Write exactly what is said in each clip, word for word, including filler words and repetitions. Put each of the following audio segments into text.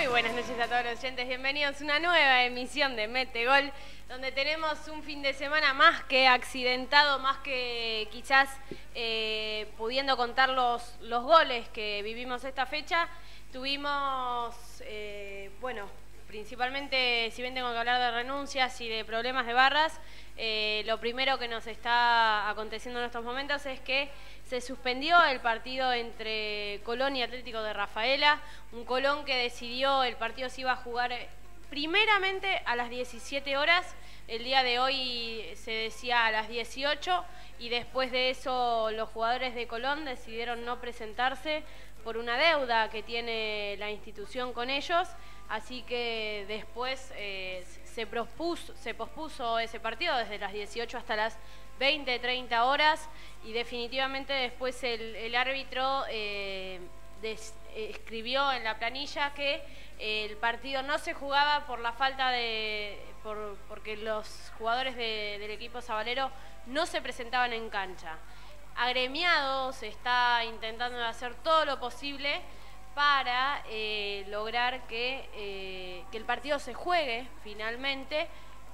Muy buenas noches a todos los oyentes, bienvenidos a una nueva emisión de Mete Gol, donde tenemos un fin de semana más que accidentado, más que quizás eh, pudiendo contar los, los goles que vivimos esta fecha. Tuvimos, eh, bueno, principalmente, si bien tengo que hablar de renuncias y de problemas de barras, eh, lo primero que nos está aconteciendo en estos momentos es que se suspendió el partido entre Colón y Atlético de Rafaela, un Colón que decidió, el partido se iba a jugar primeramente a las diecisiete horas, el día de hoy se decía a las dieciocho, y después de eso los jugadores de Colón decidieron no presentarse por una deuda que tiene la institución con ellos, así que después eh, se, pospuso, se pospuso ese partido desde las dieciocho hasta las veinte, treinta horas, y definitivamente después el, el árbitro eh, des, eh, escribió en la planilla que eh, el partido no se jugaba por la falta de, por, porque los jugadores de, del equipo sabalero no se presentaban en cancha. Agremiados está intentando hacer todo lo posible para eh, lograr que, eh, que el partido se juegue finalmente,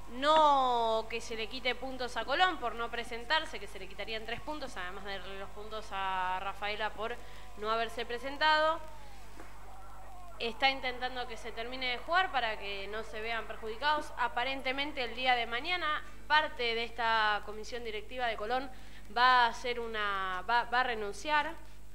no que se le quite puntos a Colón por no presentarse, que se le quitarían tres puntos, además de los puntos a Rafaela por no haberse presentado. Está intentando que se termine de jugar para que no se vean perjudicados. Aparentemente el día de mañana parte de esta comisión directiva de Colón va a hacer una va, va a renunciar.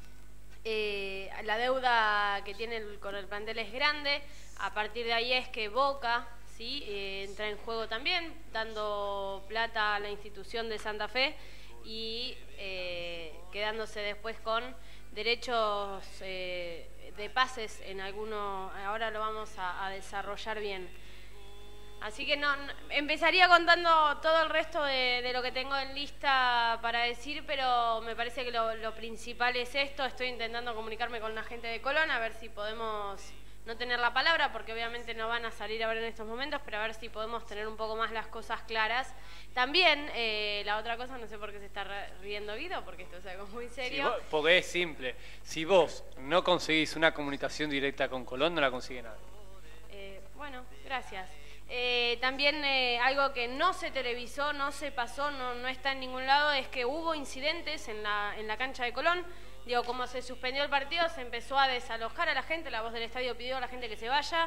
Eh, la deuda que tiene el, con el plantel es grande. A partir de ahí es que Boca ¿sí? eh, entra en juego también, dando plata a la institución de Santa Fe y eh, quedándose después con derechos eh, de pases en alguno. Ahora lo vamos a, a desarrollar bien. Así que no, no empezaría contando todo el resto de, de lo que tengo en lista para decir, pero me parece que lo, lo principal es esto. Estoy intentando comunicarme con la gente de Colón a ver si podemos no tener la palabra, porque obviamente no van a salir a ver en estos momentos, pero a ver si podemos tener un poco más las cosas claras. También, eh, la otra cosa, no sé por qué se está riendo Guido, porque esto es algo muy serio. Si vos, porque es simple, si vos no conseguís una comunicación directa con Colón, no la consigue nadie. Eh, bueno, gracias. Eh, también eh, algo que no se televisó, no se pasó, no, no está en ningún lado, es que hubo incidentes en la, en la cancha de Colón. Digo, como se suspendió el partido, se empezó a desalojar a la gente, la voz del estadio pidió a la gente que se vaya.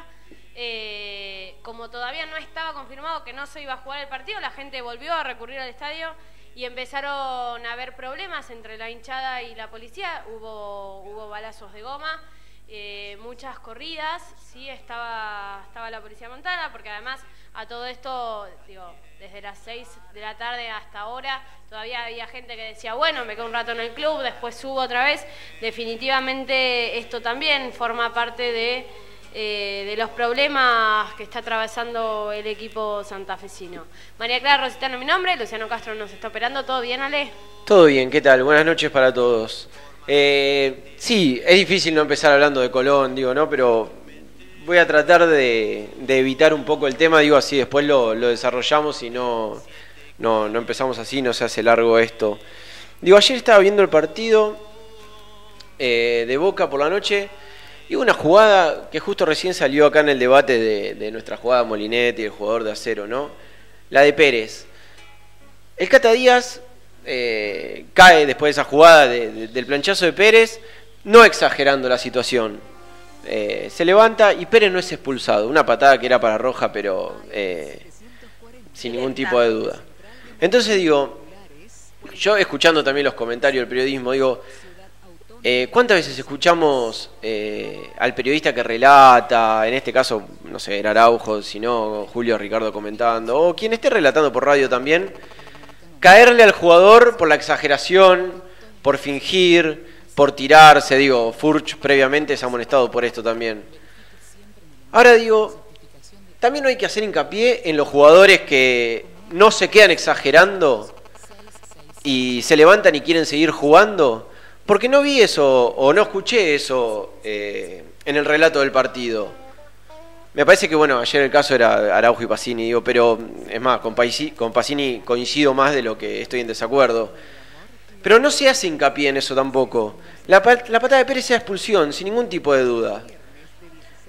Eh, como todavía no estaba confirmado que no se iba a jugar el partido, la gente volvió a recurrir al estadio y empezaron a haber problemas entre la hinchada y la policía. Hubo, hubo balazos de goma. Eh, muchas corridas, sí, estaba, estaba la policía montada, porque además a todo esto, digo, desde las seis de la tarde hasta ahora, todavía había gente que decía, bueno, me quedo un rato en el club, después subo otra vez. Definitivamente esto también forma parte de, eh, de los problemas que está atravesando el equipo santafesino. María Clara Rositano, mi nombre, Luciano Castro nos está operando. ¿Todo bien, Ale? Todo bien, ¿qué tal? Buenas noches para todos. Eh, sí, es difícil no empezar hablando de Colón, digo, ¿no? Pero voy a tratar de, de evitar un poco el tema, digo, así después lo, lo desarrollamos y no, no, no empezamos así, no se hace largo esto. Digo, ayer estaba viendo el partido eh, de Boca por la noche y una jugada que justo recién salió acá en el debate de, de nuestra jugada Molinetti, el jugador de acero, ¿no? La de Pérez. El Cata Díaz Eh, cae después de esa jugada de, de, del planchazo de Pérez, no exagerando la situación. Eh, se levanta y Pérez no es expulsado. Una patada que era para roja, pero eh, sin ningún tipo de duda. Entonces digo, yo escuchando también los comentarios del periodismo, digo, eh, ¿cuántas veces escuchamos eh, al periodista que relata, en este caso, no sé, era Araujo, sino Julio Ricardo comentando, o quien esté relatando por radio también, caerle al jugador por la exageración, por fingir, por tirarse? Digo, Furch previamente se ha amonestado por esto también. Ahora digo, también no hay que hacer hincapié en los jugadores que no se quedan exagerando y se levantan y quieren seguir jugando, porque no vi eso o no escuché eso eh, en el relato del partido. Me parece que, bueno, ayer el caso era Araujo y Pacini, digo, pero es más, con, Paisi, con Pacini coincido más de lo que estoy en desacuerdo. Pero no se hace hincapié en eso tampoco. La, la patada de Pérez era expulsión, sin ningún tipo de duda.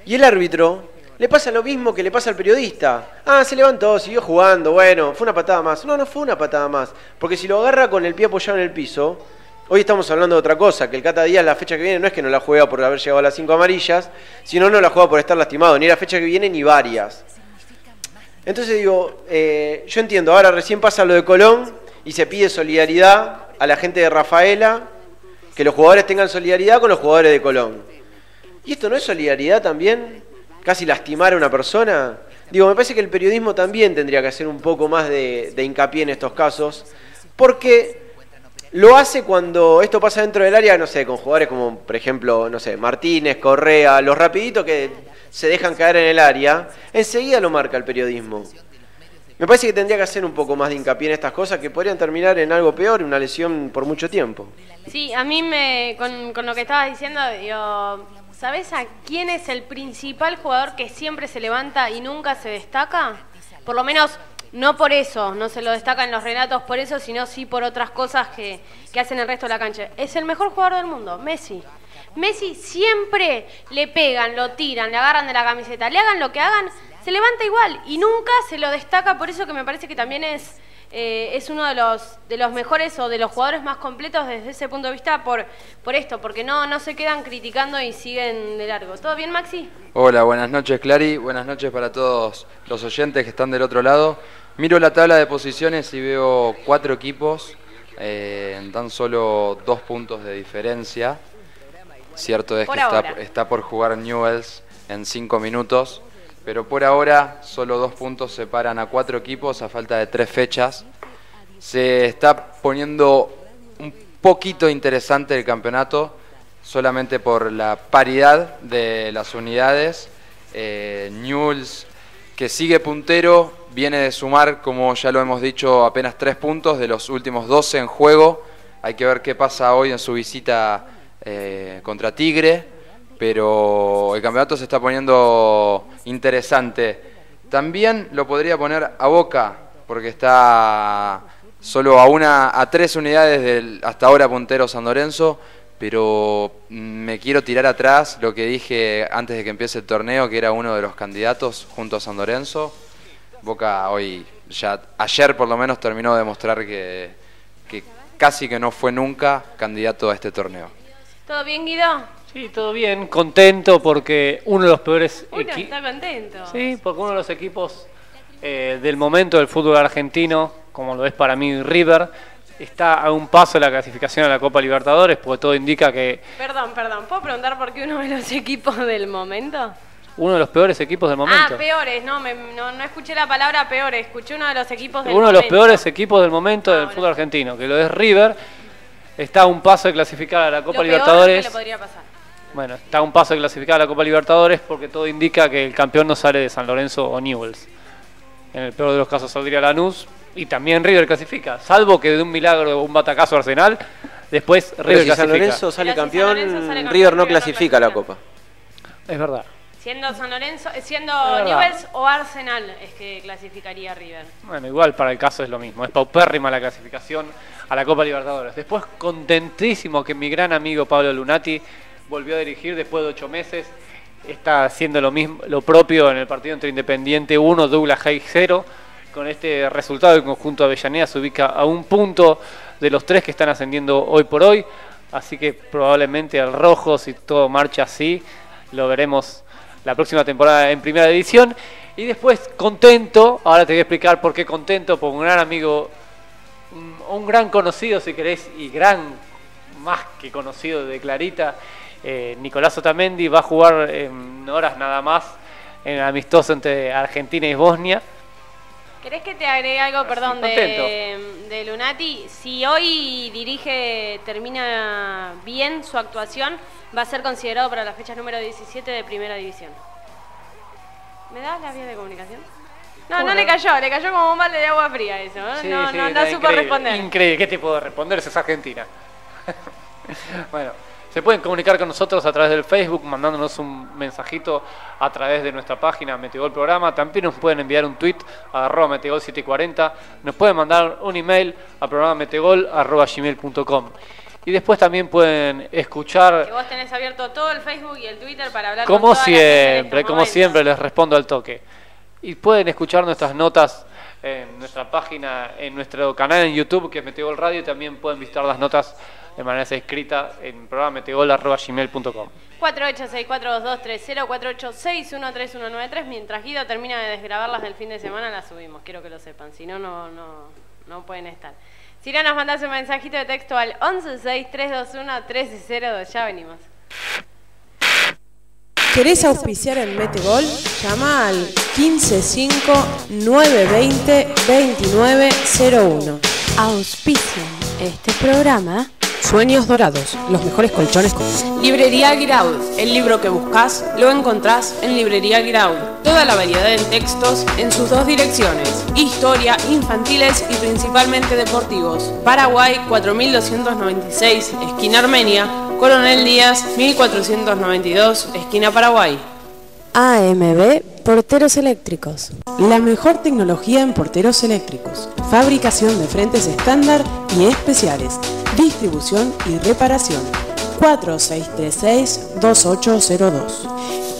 Y el árbitro le pasa lo mismo que le pasa al periodista. Ah, se levantó, siguió jugando, bueno, fue una patada más. No, no fue una patada más. Porque si lo agarra con el pie apoyado en el piso, hoy estamos hablando de otra cosa, que el Cata Díaz la fecha que viene no es que no la juega por haber llegado a las cinco amarillas, sino no la juega por estar lastimado, ni la fecha que viene ni varias. Entonces digo, eh, yo entiendo, ahora recién pasa lo de Colón y se pide solidaridad a la gente de Rafaela, que los jugadores tengan solidaridad con los jugadores de Colón. ¿Y esto no es solidaridad también? ¿Casi lastimar a una persona? Digo, me parece que el periodismo también tendría que hacer un poco más de, de hincapié en estos casos, porque lo hace cuando esto pasa dentro del área, no sé, con jugadores como, por ejemplo, no sé, Martínez, Correa, los rapiditos que se dejan caer en el área, enseguida lo marca el periodismo. Me parece que tendría que hacer un poco más de hincapié en estas cosas que podrían terminar en algo peor, una lesión por mucho tiempo. Sí, a mí me con, con lo que estabas diciendo, digo, ¿sabés a quién es el principal jugador que siempre se levanta y nunca se destaca? Por lo menos no por eso, no se lo destaca en los relatos por eso, sino sí por otras cosas que, que hacen el resto de la cancha. Es el mejor jugador del mundo, Messi. Messi siempre le pegan, lo tiran, le agarran de la camiseta, le hagan lo que hagan, se levanta igual y nunca se lo destaca, por eso que me parece que también es, eh, es uno de los, de los mejores o de los jugadores más completos desde ese punto de vista por, por esto, porque no, no se quedan criticando y siguen de largo. ¿Todo bien, Maxi? Hola, buenas noches, Clary, buenas noches para todos los oyentes que están del otro lado. Miro la tabla de posiciones y veo cuatro equipos eh, en tan solo dos puntos de diferencia. Cierto es por que está, está por jugar Newell's en cinco minutos, pero por ahora solo dos puntos separan a cuatro equipos a falta de tres fechas. Se está poniendo un poquito interesante el campeonato, solamente por la paridad de las unidades. Eh, Newell's, que sigue puntero, viene de sumar, como ya lo hemos dicho, apenas tres puntos de los últimos doce en juego. Hay que ver qué pasa hoy en su visita Eh, contra Tigre, pero el campeonato se está poniendo interesante. También lo podría poner a Boca, porque está solo a una a tres unidades del hasta ahora puntero San Lorenzo, pero me quiero tirar atrás lo que dije antes de que empiece el torneo, que era uno de los candidatos junto a San Lorenzo. Boca hoy, ya ayer por lo menos, terminó de demostrar que, que casi que no fue nunca candidato a este torneo. ¿Todo bien, Guido? Sí, todo bien, contento porque uno de los peores Uno equipos... está contento. Sí, porque uno de los equipos eh, del momento del fútbol argentino, como lo es para mí River, está a un paso de la clasificación a la Copa Libertadores, porque todo indica que... Perdón, perdón, ¿puedo preguntar por qué uno de los equipos del momento? Uno de los peores equipos del momento. Ah, peores, no, me, no, no escuché la palabra peores, escuché uno de los equipos del Uno momento. de los peores equipos del momento Ah, del bueno. fútbol argentino, que lo es River. Está a un paso de clasificar a la Copa Lo Libertadores. peor que le podría pasar. Bueno, está a un paso de clasificar a la Copa Libertadores porque todo indica que el campeón no sale de San Lorenzo o Newell's. En el peor de los casos saldría Lanús y también River clasifica, salvo que de un milagro o un batacazo Arsenal, después Pero River si San clasifica. Lorenzo sale Pero si San campeón, Lorenzo sale campeón, River no River no clasifica la clasifica. Copa. Es verdad. Siendo San Lorenzo, eh, siendo Es verdad. Newell's o Arsenal es que clasificaría River. Bueno, igual para el caso es lo mismo. Es paupérrima la clasificación a la Copa Libertadores. Después, contentísimo que mi gran amigo Pablo Lunati volvió a dirigir después de ocho meses. Está haciendo lo mismo, lo propio en el partido entre Independiente uno, Douglas Haig cero. Con este resultado, el conjunto de Avellaneda se ubica a un punto de los tres que están ascendiendo hoy por hoy. Así que probablemente al rojo, si todo marcha así, lo veremos la próxima temporada en primera división. Y después contento, ahora te voy a explicar por qué contento, por un gran amigo, un, un gran conocido si querés, y gran, más que conocido de Clarita, eh, Nicolás Otamendi va a jugar en horas nada más en el amistoso entre Argentina y Bosnia. ¿Querés que te agregue algo, perdón, Sí, de, de Lunati? Si hoy dirige, termina bien su actuación, va a ser considerado para la fecha número diecisiete de Primera División. ¿Me das la vía de comunicación? No, Bueno. no le cayó, le cayó como un balde de agua fría eso, ¿no? Sí, no, sí, no, no está supo increíble, responder. Increíble, ¿qué te puedo responder? Esa es Argentina. Bueno, se pueden comunicar con nosotros a través del Facebook, mandándonos un mensajito a través de nuestra página Metegol Programa. También nos pueden enviar un tweet a arroba metegol setecientos cuarenta. Nos pueden mandar un email a programa metegol arroba gmail punto com. Y después también pueden escuchar... Que vos tenés abierto todo el Facebook y el Twitter para hablar como con toda siempre, la como siempre les respondo al toque. Y pueden escuchar nuestras notas en nuestra página, en nuestro canal en YouTube, que es Metegol Radio, y también pueden visitar las notas de manera escrita en programa metegol arroba gmail punto com. cuatro ocho seis cuatro dos dos tres cero, cuatro ocho seis uno tres uno nueve tres. Mientras Guido termina de desgrabarlas del fin de semana, las subimos. Quiero que lo sepan, si no, no, no, no pueden estar. Si no, nos mandás un mensajito de texto al once seis tres dos uno tres cero dos. Ya venimos. ¿Querés auspiciar en Metegol? Llama al quince cinco nueve veinte veintinueve cero uno. Auspician este programa Sueños Dorados, los mejores colchones con... Librería Guiraud, el libro que buscas lo encontrás en Librería Guiraud. Toda la variedad en textos en sus dos direcciones, historia, infantiles y principalmente deportivos. Paraguay cuatro mil doscientos noventa y seis, esquina Armenia, Coronel Díaz mil cuatrocientos noventa y dos, esquina Paraguay. A M B Porteros Eléctricos. La mejor tecnología en porteros eléctricos. Fabricación de frentes estándar y especiales. Distribución y reparación. cuatro seis tres seis dos ocho cero dos.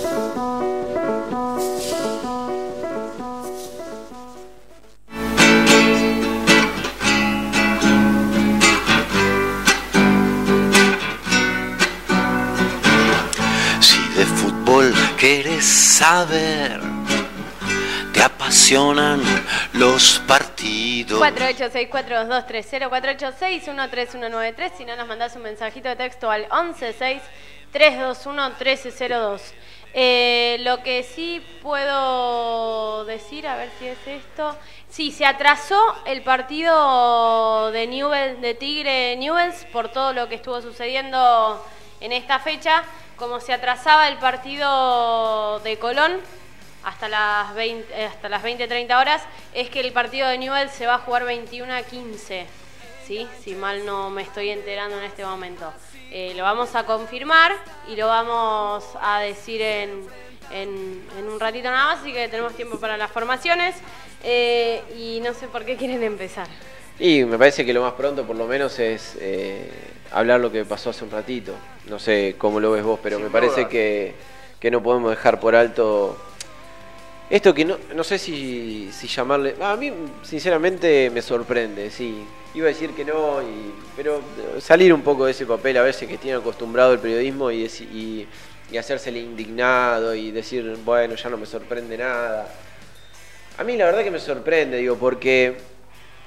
¿Quieres saber? Te apasionan los partidos. cuatro ocho seis cuatro dos dos tres cero, cuatro ocho seis uno tres uno nueve tres. Si no, nos mandás un mensajito de texto al once seis tres dos uno trece cero dos. Eh, lo que sí puedo decir, a ver si es esto. Sí, se atrasó el partido de Newell's, de Tigre Newell's, por todo lo que estuvo sucediendo en esta fecha. Como se atrasaba el partido de Colón hasta las veinte, hasta las veinte treinta horas, es que el partido de Newell's se va a jugar veintiuno a quince, ¿sí? Si mal no me estoy enterando en este momento. Eh, lo vamos a confirmar y lo vamos a decir en, en, en un ratito nada más, así que tenemos tiempo para las formaciones. Eh, y no sé por qué quieren empezar. Y me parece que lo más pronto, por lo menos, es eh, hablar lo que pasó hace un ratito. No sé cómo lo ves vos, pero me parece que, que no podemos dejar por alto esto que no, no sé si, si llamarle... A mí, sinceramente, me sorprende, sí. Iba a decir que no, y, pero salir un poco de ese papel a veces que tiene acostumbrado el periodismo y, y, y hacerse el indignado y decir, bueno, ya no me sorprende nada. A mí la verdad que me sorprende, digo, porque...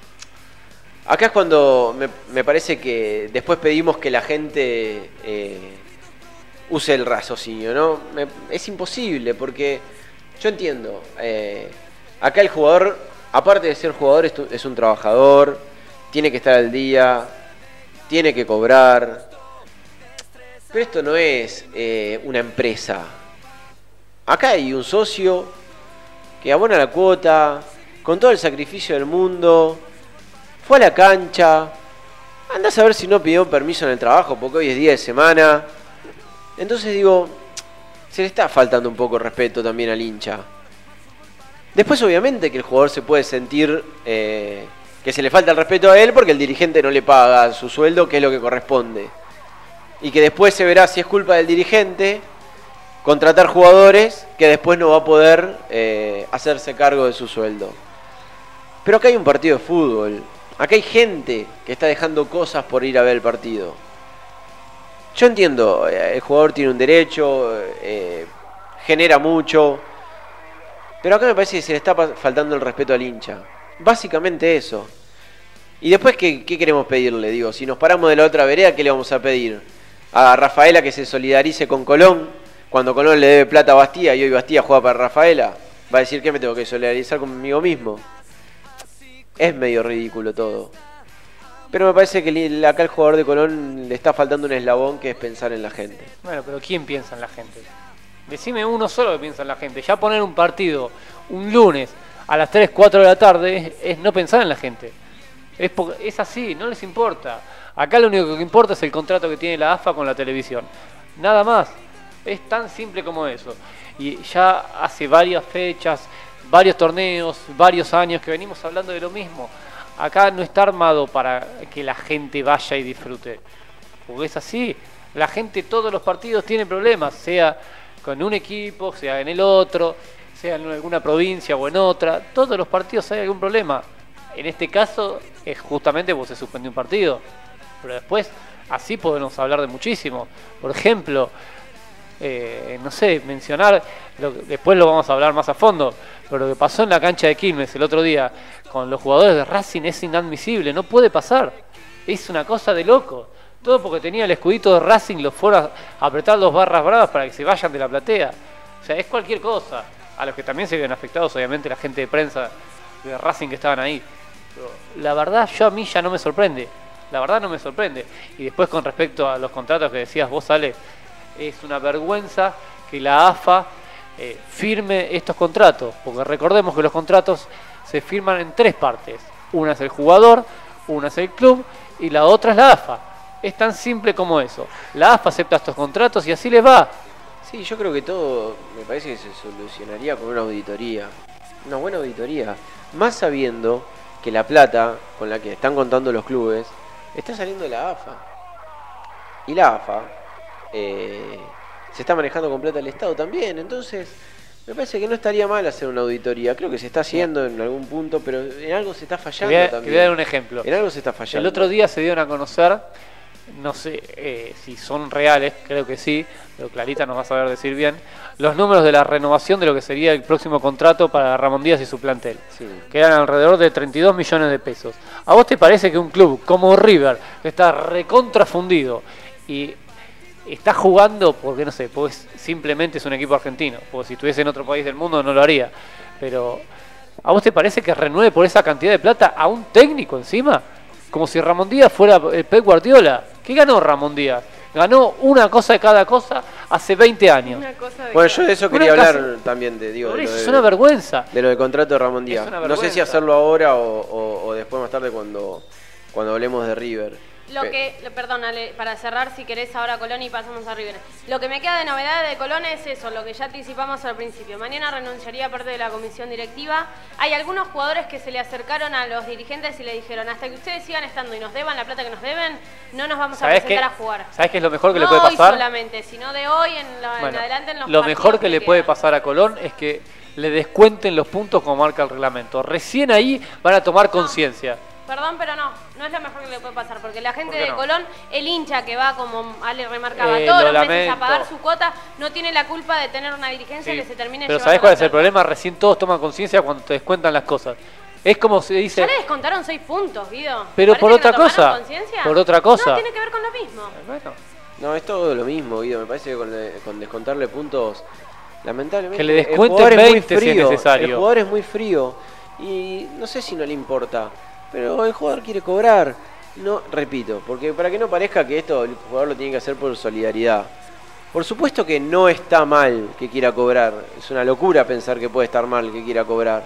Acá es cuando me, me parece que después pedimos que la gente eh, use el raciocinio, ¿no? Me, es imposible, porque yo entiendo, eh, acá el jugador, aparte de ser jugador, es, es un trabajador, tiene que estar al día, tiene que cobrar, pero esto no es eh, una empresa. Acá hay un socio que abona la cuota, con todo el sacrificio del mundo... Fue a la cancha, anda a saber si no pidió permiso en el trabajo, porque hoy es día de semana. Entonces digo, se le está faltando un poco de respeto también al hincha. Después obviamente que el jugador se puede sentir eh, que se le falta el respeto a él porque el dirigente no le paga su sueldo, que es lo que corresponde. Y que después se verá si es culpa del dirigente contratar jugadores que después no va a poder eh, hacerse cargo de su sueldo. Pero acá hay un partido de fútbol. Acá hay gente que está dejando cosas por ir a ver el partido. Yo entiendo, el jugador tiene un derecho, eh, genera mucho, pero acá me parece que se le está faltando el respeto al hincha. Básicamente eso. Y después, ¿qué, qué queremos pedirle? Digo, si nos paramos de la otra vereda, ¿qué le vamos a pedir? A Rafaela que se solidarice con Colón, cuando Colón le debe plata a Bastía y hoy Bastía juega para Rafaela. Va a decir que me tengo que solidarizar conmigo mismo. Es medio ridículo todo. Pero me parece que acá el jugador de Colón le está faltando un eslabón, que es pensar en la gente. Bueno, pero ¿quién piensa en la gente? Decime uno solo que piensa en la gente. Ya poner un partido un lunes a las tres, cuatro de la tarde es, es no pensar en la gente. Es, es así, no les importa. Acá lo único que importa es el contrato que tiene la A F A con la televisión. Nada más. Es tan simple como eso. Y ya hace varias fechas, varios torneos, varios años que venimos hablando de lo mismo. Acá no está armado para que la gente vaya y disfrute. porque es así. La gente, todos los partidos tienen problemas, sea con un equipo, sea en el otro, sea en alguna provincia o en otra. Todos los partidos hay algún problema. En este caso es justamente porque se suspendió un partido. Pero después, así podemos hablar de muchísimo. Por ejemplo, eh, no sé, mencionar, lo, después lo vamos a hablar más a fondo, pero lo que pasó en la cancha de Quilmes el otro día con los jugadores de Racing es inadmisible, no puede pasar. Es una cosa de loco. Todo porque tenía el escudito de Racing, los fuera a apretar dos barras bravas para que se vayan de la platea. O sea, es cualquier cosa. A los que también se ven afectados, obviamente, la gente de prensa de Racing que estaban ahí. Pero la verdad, yo a mí ya no me sorprende. La verdad no me sorprende. Y después con respecto a los contratos que decías vos, Ale, es una vergüenza que la A F A eh, firme estos contratos. Porque recordemos que los contratos se firman en tres partes. Una es el jugador, una es el club y la otra es la A F A. Es tan simple como eso. La A F A acepta estos contratos y así les va. Sí, yo creo que todo me parece que se solucionaría con una auditoría. Una buena auditoría. Más sabiendo que la plata con la que están contando los clubes está saliendo de la A F A. Y la A F A eh, se está manejando con plata del Estado también. Entonces, me parece que no estaría mal hacer una auditoría. Creo que se está haciendo en algún punto, pero en algo se está fallando te voy a, también. Te voy a dar un ejemplo. En algo se está fallando. El otro día se dieron a conocer, no sé eh, si son reales, creo que sí, pero Clarita nos va a saber decir bien, los números de la renovación de lo que sería el próximo contrato para Ramón Díaz y su plantel, sí. que eran alrededor de treinta y dos millones de pesos. ¿A vos te parece que un club como River, que está recontrafundido y está jugando, porque no sé, pues simplemente es un equipo argentino, porque si estuviese en otro país del mundo no lo haría, pero ¿a vos te parece que renueve por esa cantidad de plata a un técnico encima? Como si Ramón Díaz fuera el Pep Guardiola. ¿Qué ganó Ramón Díaz? Ganó una cosa de cada cosa hace veinte años. Una cosa de Bueno, yo de eso Una quería casa- hablar también, de, digo, de lo Es de- una vergüenza. de lo del contrato de Ramón Díaz. una No sé si vergüenza. hacerlo ahora o, o- o después más tarde cuando, cuando hablemos de River. Lo Pe- que, lo- perdón, Ale, para cerrar, si querés ahora Colón y pasamos a River. Lo que me queda de novedad de Colón es eso, lo que ya anticipamos al principio. Mañana renunciaría parte de la comisión directiva. Hay algunos jugadores que se le acercaron a los dirigentes y le dijeron, hasta que ustedes sigan estando y nos deban la plata que nos deben, no nos vamos a ¿Sabés presentar qué? a jugar. ¿Sabés qué es lo mejor que no le puede hoy pasar? solamente, sino de hoy en, la- en Bueno, adelante en los lo partidos mejor que le quedan. puede pasar a Colón es que le descuenten los puntos como marca el reglamento. Recién ahí van a tomar conciencia. Perdón, pero no, no es lo mejor que le puede pasar, porque la gente ¿Por qué de no? Colón, el hincha que va, como Ale remarcaba, Eh, todos lo los meses lamento. a pagar su cuota, no tiene la culpa de tener una dirigencia Sí, que se termine pero llevando ¿sabés cuál la es el plata. problema? Recién todos toman conciencia cuando te descuentan las cosas. Es como se dice... Ya le descontaron seis puntos, Guido. Pero ¿Parece por que otra no tomaron cosa, conciencia? por otra cosa. No, tiene que ver con lo mismo. Bueno, No, es todo lo mismo, Guido. Me parece que con, le- con descontarle puntos, lamentablemente. Que le el descuenten jugador es muy veinte si es frío, necesario. El jugador es muy frío. Y no sé si no le importa. Pero el jugador quiere cobrar. No, repito, porque para que no parezca que esto el jugador lo tiene que hacer por solidaridad. Por supuesto que no está mal que quiera cobrar. Es una locura pensar que puede estar mal que quiera cobrar.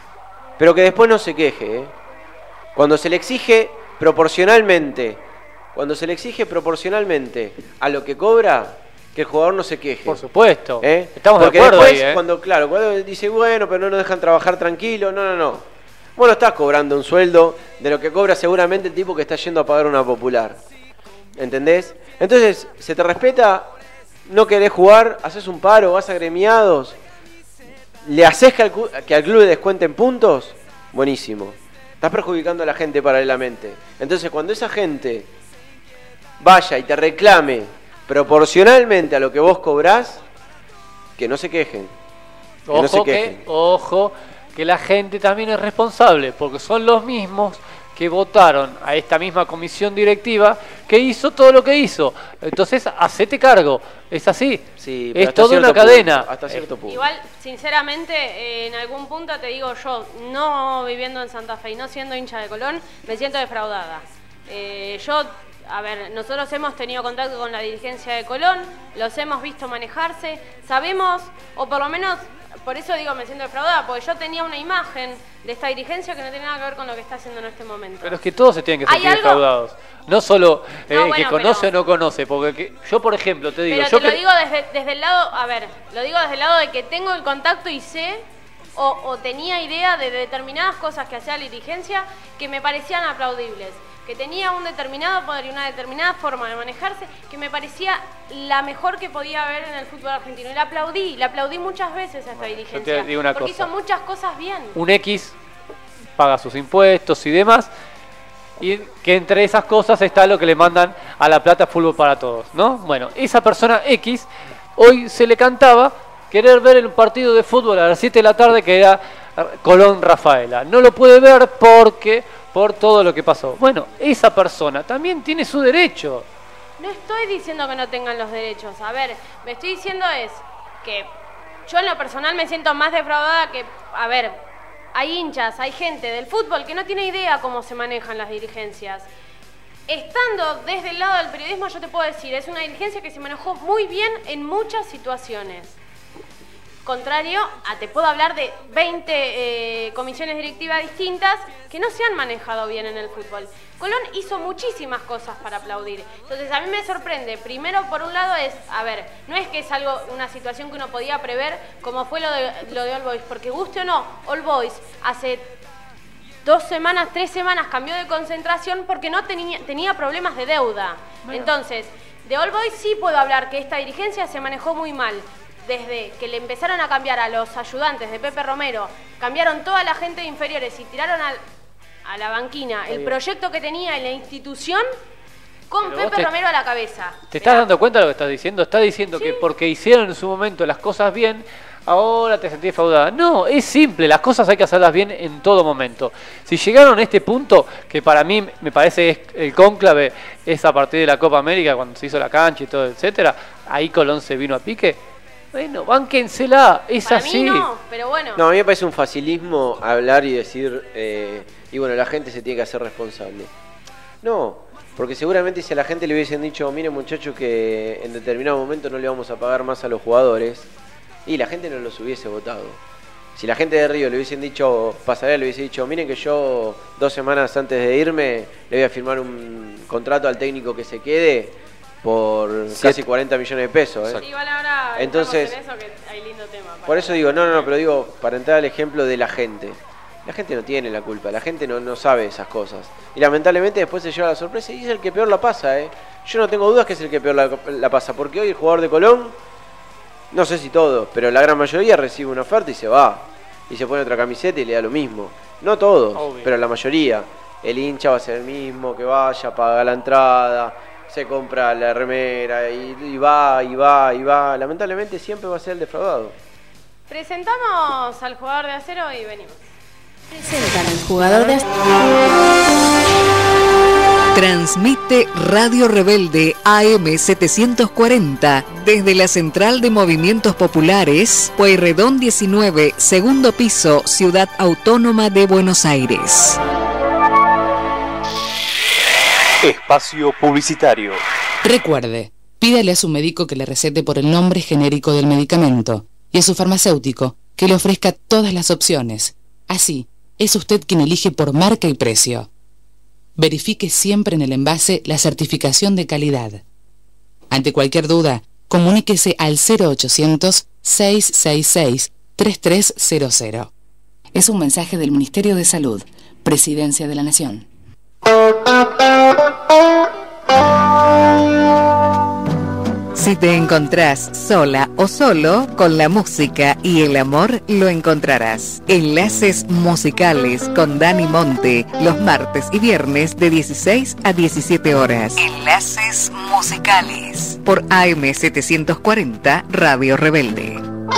Pero que después no se queje, ¿eh? Cuando se le exige proporcionalmente, cuando se le exige proporcionalmente a lo que cobra, que el jugador no se queje. por supuesto. ¿Eh? Estamos Porque de acuerdo después, ahí, ¿eh? cuando, claro, cuando dice, bueno, pero no nos dejan trabajar tranquilo, no, no, no. Vos no estás cobrando un sueldo de lo que cobra seguramente el tipo que está yendo a pagar una popular. ¿Entendés? Entonces, se te respeta, no querés jugar, haces un paro, vas a gremiados, le haces que al, cu- que al club le descuenten puntos, buenísimo. Estás perjudicando a la gente paralelamente. Entonces, cuando esa gente vaya y te reclame proporcionalmente a lo que vos cobrás, que no se quejen. Que Ojo no se que, quejen. ojo, que la gente también es responsable, porque son los mismos que votaron a esta misma comisión directiva que hizo todo lo que hizo. Entonces, hacete cargo. Es así. Sí, pero es hasta toda una cierto cadena. punto, hasta cierto punto. Igual, sinceramente, eh, en algún punto te digo yo, no viviendo en Santa Fe y no siendo hincha de Colón, me siento defraudada. Eh, yo, a ver, nosotros hemos tenido contacto con la dirigencia de Colón, los hemos visto manejarse, sabemos, o por lo menos, por eso digo me siento defraudada, porque yo tenía una imagen de esta dirigencia que no tiene nada que ver con lo que está haciendo en este momento. Pero es que todos se tienen que ¿Hay sentir algo? defraudados. No solo eh, No, que bueno, conoce pero- o no conoce. Porque que- yo, por ejemplo, te digo... Pero yo te lo que- digo desde, desde el lado, a ver, lo digo desde el lado de que tengo el contacto y sé, o, o tenía idea de determinadas cosas que hacía la dirigencia que me parecían aplaudibles. que tenía un determinado poder y una determinada forma de manejarse que me parecía la mejor que podía haber en el fútbol argentino. Y la aplaudí, la aplaudí muchas veces a esta dirigencia. Yo te digo una porque cosa. hizo muchas cosas bien. Un X paga sus impuestos y demás, y que entre esas cosas está lo que le mandan a La Plata Fútbol para Todos, ¿no? Bueno, esa persona X hoy se le cantaba querer ver el partido de fútbol a las siete de la tarde que era Colón Rafaela. No lo puede ver porque por todo lo que pasó. Bueno, esa persona también tiene su derecho. No estoy diciendo que no tengan los derechos. A ver, me estoy diciendo es que yo en lo personal me siento más defraudada que, a ver, hay hinchas, hay gente del fútbol que no tiene idea cómo se manejan las dirigencias. Estando desde el lado del periodismo, yo te puedo decir, es una dirigencia que se manejó muy bien en muchas situaciones. Contrario a, te puedo hablar de veinte eh, comisiones directivas distintas que no se han manejado bien en el fútbol. Colón hizo muchísimas cosas para aplaudir. Entonces a mí me sorprende, primero por un lado es, a ver, no es que es algo, una situación que uno podía prever como fue lo de, lo de All Boys, porque guste o no, All Boys hace dos semanas, tres semanas cambió de concentración porque no tenía, tenía problemas de deuda. Bueno. Entonces, de All Boys sí puedo hablar que esta dirigencia se manejó muy mal. Desde que le empezaron a cambiar a los ayudantes de Pepe Romero, cambiaron toda la gente de inferiores y tiraron al, a la banquina el proyecto que tenía en la institución con Pero Pepe te, Romero a la cabeza. ¿Te estás dando cuenta de lo que estás diciendo? Estás diciendo ¿Sí? que porque hicieron en su momento las cosas bien, ahora te sentís defraudada. No, es simple, las cosas hay que hacerlas bien en todo momento. Si llegaron a este punto, que para mí me parece es el cónclave, es a partir de la Copa América, cuando se hizo la cancha y todo, etcétera, ahí Colón se vino a pique. Bueno, bánquensela, es Para así. Mí no, pero bueno. No, a mí me parece un facilismo hablar y decir, eh, y bueno, la gente se tiene que hacer responsable. No, porque seguramente si a la gente le hubiesen dicho, miren muchachos que en determinado momento no le vamos a pagar más a los jugadores, y la gente no los hubiese votado. Si la gente de Río le hubiesen dicho, Pasarela le hubiese dicho, miren que yo dos semanas antes de irme le voy a firmar un contrato al técnico que se quede por Siete. casi cuarenta millones de pesos. ¿eh? Igual ahora Entonces, en eso que hay lindo tema. Por eso digo, no, no, no, pero digo, para entrar al ejemplo de la gente. La gente no tiene la culpa, la gente no, no sabe esas cosas. Y lamentablemente después se lleva la sorpresa y es el que peor la pasa. ¿eh? Yo no tengo dudas que es el que peor la, la pasa, porque hoy el jugador de Colón, no sé si todos, pero la gran mayoría recibe una oferta y se va. Y se pone otra camiseta y le da lo mismo. No todos, Obvio. pero la mayoría. El hincha va a ser el mismo, que vaya, paga la entrada, se compra la remera y, y va, y va, y va. Lamentablemente siempre va a ser el defraudado. Presentamos al jugador de acero y venimos. Presentan al jugador de acero. Transmite Radio Rebelde A M setecientos cuarenta desde la Central de Movimientos Populares, Pueyrredón diecinueve, segundo piso, Ciudad Autónoma de Buenos Aires. Espacio publicitario. Recuerde, pídale a su médico que le recete por el nombre genérico del medicamento y a su farmacéutico que le ofrezca todas las opciones. Así, es usted quien elige por marca y precio. Verifique siempre en el envase la certificación de calidad. Ante cualquier duda, comuníquese al cero ochocientos, seiscientos sesenta y seis, treinta y tres cero cero. Es un mensaje del Ministerio de Salud, Presidencia de la Nación. Si te encontrás sola o solo, con la música y el amor lo encontrarás. Enlaces musicales con Dani Monte, los martes y viernes de dieciséis a diecisiete horas. Enlaces musicales por A M setecientos cuarenta Radio Rebelde.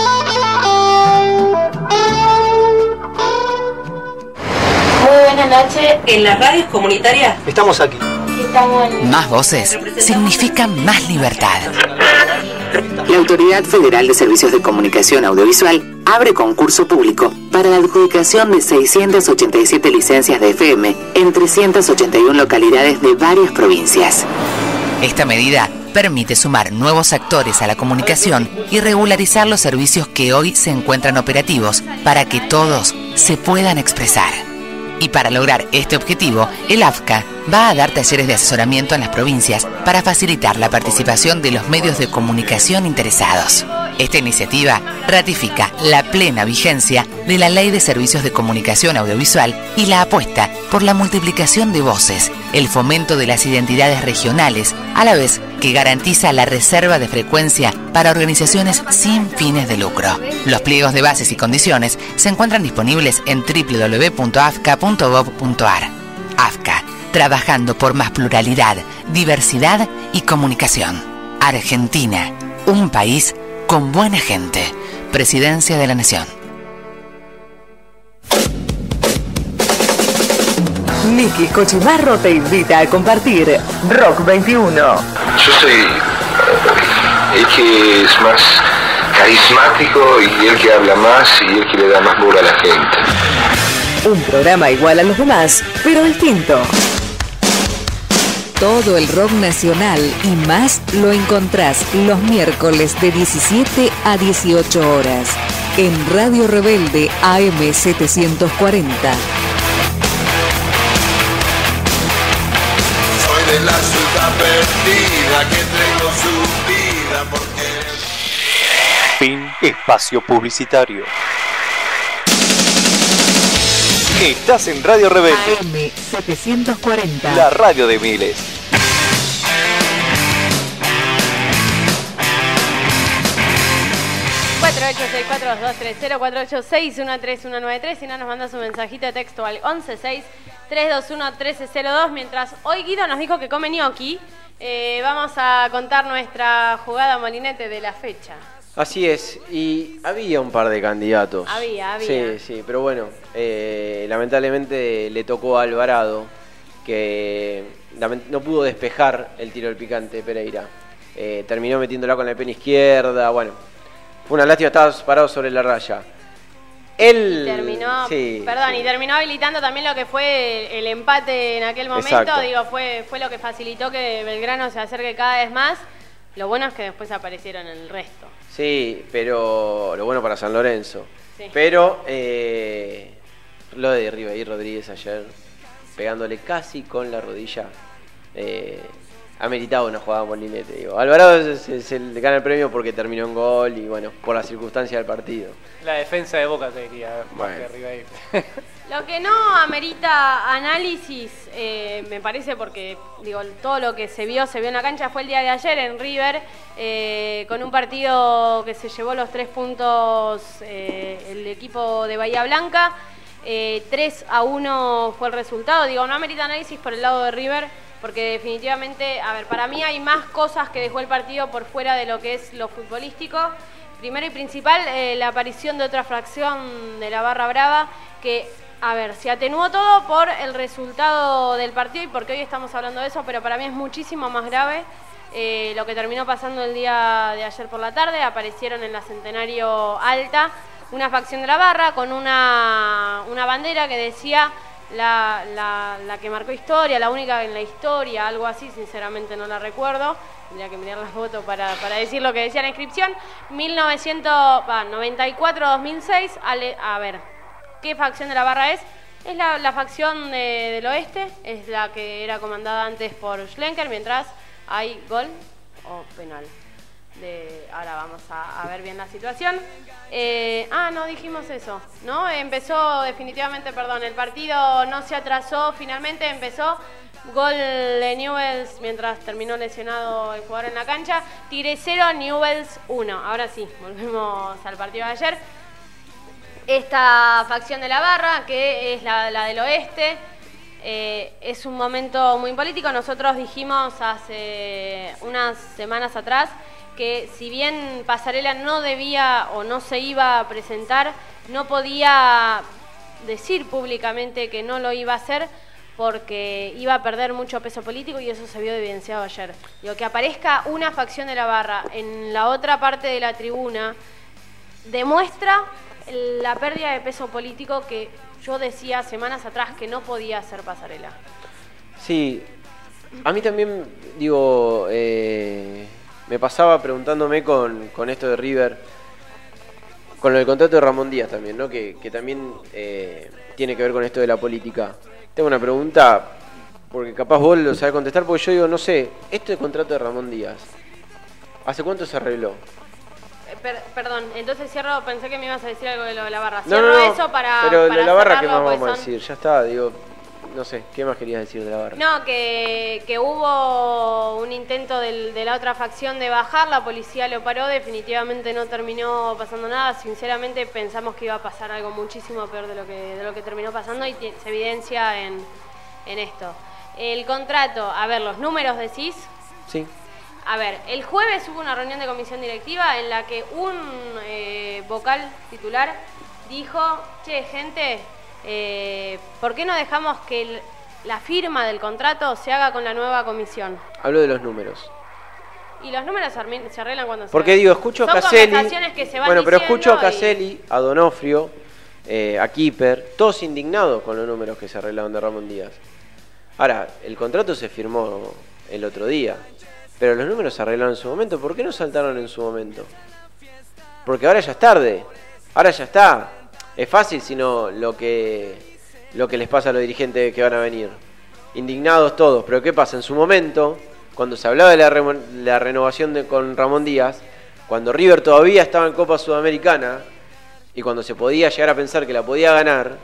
Muy buenas noches. En las radios comunitarias estamos aquí. Más voces significa más libertad. La Autoridad Federal de Servicios de Comunicación Audiovisual abre concurso público para la adjudicación de seiscientas ochenta y siete licencias de F M en trescientas ochenta y una localidades de varias provincias. Esta medida permite sumar nuevos actores a la comunicación y regularizar los servicios que hoy se encuentran operativos para que todos se puedan expresar. Y para lograr este objetivo, el A F C A va a dar talleres de asesoramiento en las provincias para facilitar la participación de los medios de comunicación interesados. Esta iniciativa ratifica la plena vigencia de la Ley de Servicios de Comunicación Audiovisual y la apuesta por la multiplicación de voces, el fomento de las identidades regionales, a la vez que garantiza la reserva de frecuencia para organizaciones sin fines de lucro. Los pliegos de bases y condiciones se encuentran disponibles en doble u doble u doble u punto a f c a punto gov punto a r. A F C A, trabajando por más pluralidad, diversidad y comunicación. Argentina, un país con buena gente. Presidencia de la Nación. Miki Cochimarro te invita a compartir Rock veintiuno. Yo soy el que es más carismático y el que habla más y el que le da más bola a la gente. Un programa igual a los demás, pero distinto. Todo el rock nacional y más lo encontrás los miércoles de diecisiete a dieciocho horas en Radio Rebelde A M setecientos cuarenta. Soy de la ciudad perdida que entregó su vida porque... Fin espacio publicitario. Estás en Radio Rebelde. A M setecientos cuarenta. La radio de miles. cuatro ocho seis cuatro dos tres cero, cuatro ocho seis uno tres uno nueve tres. Si no, nos mandas un mensajito de texto al once seis tres dos uno uno tres cero dos. Mientras hoy Guido nos dijo que come gnocchi, eh, vamos a contar nuestra jugada molinete de la fecha. Así es, y había un par de candidatos. Había, había. Sí, sí, pero bueno, eh, lamentablemente le tocó a Alvarado, que no pudo despejar el tiro del picante Pereira. Eh, terminó metiéndola con la pena izquierda, bueno, fue una lástima, estaba parado sobre la raya. Él... Y terminó, sí, perdón, sí. y terminó habilitando también lo que fue el, el empate en aquel momento. Exacto. Digo, fue, fue lo que facilitó que Belgrano se acerque cada vez más. Lo bueno es que después aparecieron el resto. Sí, pero lo bueno para San Lorenzo. Sí. Pero eh, lo de Ribery Rodríguez ayer, pegándole casi con la rodilla, eh, ha meritado una jugada molinete. Digo. Alvarado se, se le gana el premio porque terminó en gol y bueno, por la circunstancia del partido. La defensa de Boca te diría, más Bueno. que Ribery. Lo que no amerita análisis, eh, me parece, porque digo todo lo que se vio, se vio en la cancha, fue el día de ayer en River, eh, con un partido que se llevó los tres puntos eh, el equipo de Bahía Blanca, eh, tres a uno fue el resultado. Digo, no amerita análisis por el lado de River, porque definitivamente, a ver, para mí hay más cosas que dejó el partido por fuera de lo que es lo futbolístico. Primero y principal, eh, la aparición de otra fracción de la Barra Brava, que... A ver, se atenuó todo por el resultado del partido y porque hoy estamos hablando de eso, pero para mí es muchísimo más grave eh, lo que terminó pasando el día de ayer por la tarde. Aparecieron en la Centenario Alta una facción de la Barra con una, una bandera que decía la, la, la que marcó historia, la única en la historia, algo así, sinceramente no la recuerdo. Tendría que mirar las fotos para, para decir lo que decía la inscripción. mil novecientos noventa y cuatro a dos mil seis, ale, a ver... ¿Qué facción de la Barra es? Es la, la facción de, del oeste, es la que era comandada antes por Schlenker, mientras hay gol o penal. De, ahora vamos a, a ver bien la situación. Eh, ah, no dijimos eso, ¿no? Empezó definitivamente, perdón, el partido no se atrasó, finalmente empezó. Gol de Newell's mientras terminó lesionado el jugador en la cancha. Tigre cero, Newell's uno. Ahora sí, volvemos al partido de ayer. Esta facción de la Barra, que es la, la del oeste, eh, es un momento muy político. Nosotros dijimos hace unas semanas atrás que si bien Pasarela no debía o no se iba a presentar, no podía decir públicamente que no lo iba a hacer porque iba a perder mucho peso político y eso se vio evidenciado ayer. Digo, que aparezca una facción de la Barra en la otra parte de la tribuna demuestra la pérdida de peso político que yo decía semanas atrás que no podía hacer Pasarela. Sí, a mí también, digo, eh, me pasaba preguntándome con, con esto de River, con el contrato de Ramón Díaz también, ¿no? Que, que también eh, tiene que ver con esto de la política. Tengo una pregunta, porque capaz vos lo sabés contestar, porque yo digo, no sé, esto del contrato de Ramón Díaz, ¿hace cuánto se arregló? per, perdón, entonces cierro, pensé que me ibas a decir algo de lo de la barra. No, Cierro no, no, eso para pero para de la barra, ¿qué cerrarlo, más pues vamos a son- decir? Ya está, digo, no sé, ¿qué más querías decir de la barra? No, que, que hubo un intento del- de la otra facción de bajar, la policía lo paró, definitivamente no terminó pasando nada, sinceramente pensamos que iba a pasar algo muchísimo peor de lo que, de lo que terminó pasando y ti- se evidencia en, en esto. El contrato, a ver, los números decís. Sí. A ver, el jueves hubo una reunión de comisión directiva en la que un eh, vocal titular dijo, che, gente, eh, ¿por qué no dejamos que el- la firma del contrato se haga con la nueva comisión? Hablo de los números. Y los números se armi- se arreglan cuando se... Porque digo, escucho a Son Caselli. conversaciones que se van Bueno, pero diciendo escucho a y- Caselli, a Donofrio, eh, a Kipper, todos indignados con los números que se arreglaron de Ramón Díaz. Ahora, el contrato se firmó el otro día, pero los números se arreglaron en su momento. ¿Por qué no saltaron en su momento? Porque ahora ya es tarde. Ahora ya está. Es fácil, sino lo que, lo que les pasa a los dirigentes que van a venir. Indignados todos. Pero ¿qué pasa? En su momento, cuando se hablaba de la, remo- la renovación de, con Ramón Díaz, cuando River todavía estaba en Copa Sudamericana y cuando se podía llegar a pensar que la podía ganar,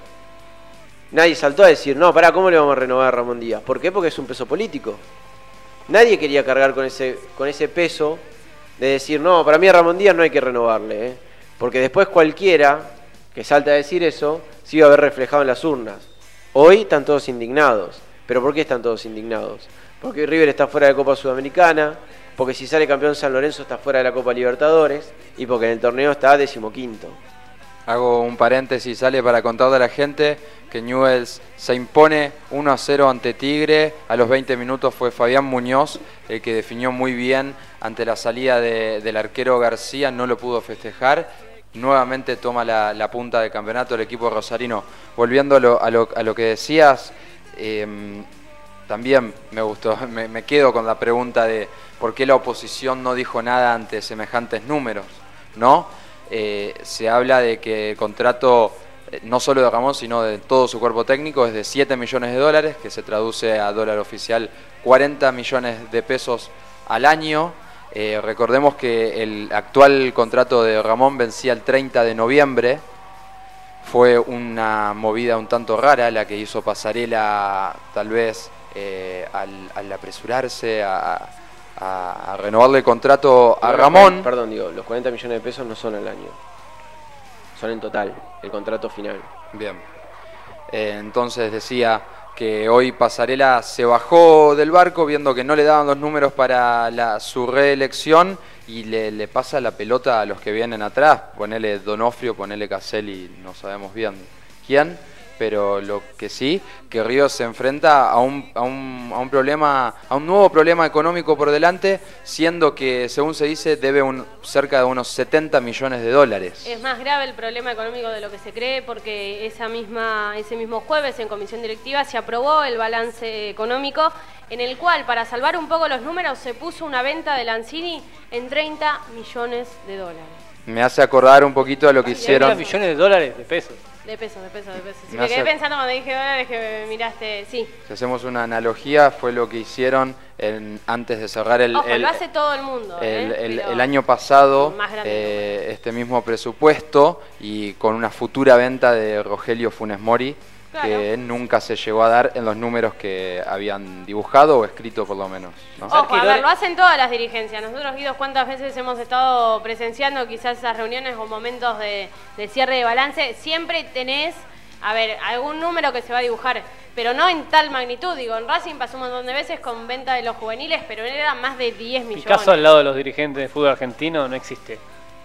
nadie saltó a decir, no, pará, ¿cómo le vamos a renovar a Ramón Díaz? ¿Por qué? Porque es un peso político. Nadie quería cargar con ese, con ese peso de decir, no, para mí a Ramón Díaz no hay que renovarle, ¿eh? Porque después cualquiera que salta a decir eso se iba a ver reflejado en las urnas. Hoy están todos indignados. ¿Pero por qué están todos indignados? Porque River está fuera de Copa Sudamericana, porque si sale campeón San Lorenzo está fuera de la Copa Libertadores y porque en el torneo está decimoquinto. Hago un paréntesis, sale para contarle a la gente que Newell's se impone uno a cero ante Tigre. A los veinte minutos fue Fabián Muñoz el que definió muy bien ante la salida de, del arquero García, no lo pudo festejar. Nuevamente toma la, la punta del campeonato el equipo rosarino. Volviendo a lo, a lo, a lo que decías, eh, también me gustó, me, me quedo con la pregunta de por qué la oposición no dijo nada ante semejantes números, ¿no? Eh, se habla de que el contrato, eh, no solo de Ramón, sino de todo su cuerpo técnico, es de siete millones de dólares, que se traduce a dólar oficial cuarenta millones de pesos al año. Eh, recordemos que el actual contrato de Ramón vencía el treinta de noviembre. Fue una movida un tanto rara la que hizo Pasarela, tal vez eh, al, al apresurarse a, a, a renovarle el contrato a Bueno, Ramón. Perdón, digo, los cuarenta millones de pesos no son al año. Son en total, el contrato final. Bien. Eh, entonces decía que hoy Pasarela se bajó del barco viendo que no le daban los números para la, su reelección y le, le pasa la pelota a los que vienen atrás. Ponele Donofrio, ponele Caselli, no sabemos bien quién, pero lo que sí, que Ríos se enfrenta a un, a un, a un problema, a un nuevo problema económico por delante, siendo que, según se dice, debe un, cerca de unos setenta millones de dólares. Es más grave el problema económico de lo que se cree porque esa misma, ese mismo jueves en comisión directiva se aprobó el balance económico en el cual, para salvar un poco los números, se puso una venta de Lanzini en treinta millones de dólares. Me hace acordar un poquito a lo que hicieron... treinta millones de dólares de pesos. De pesos, de pesos, de pesos. Si Me me, hace- quedé pensando cuando dije dólares que me miraste, sí. Si hacemos una analogía, fue lo que hicieron en- antes de cerrar el, Ojo, el, lo hace todo el mundo. el- ¿eh? el- Pero el año pasado, más grande eh, este mismo presupuesto y con una futura venta de Rogelio Funes Mori, que nunca se llegó a dar en los números que habían dibujado o escrito por lo menos, ¿no? Ojo, a ver, lo hacen todas las dirigencias. Nosotros, Guido, cuántas veces hemos estado presenciando quizás esas reuniones o momentos de, de cierre de balance. Siempre tenés, a ver, algún número que se va a dibujar, pero no en tal magnitud. Digo, en Racing pasó un montón de veces con venta de los juveniles, pero era más de diez millones. Picasso al lado de los dirigentes de fútbol argentino no existe.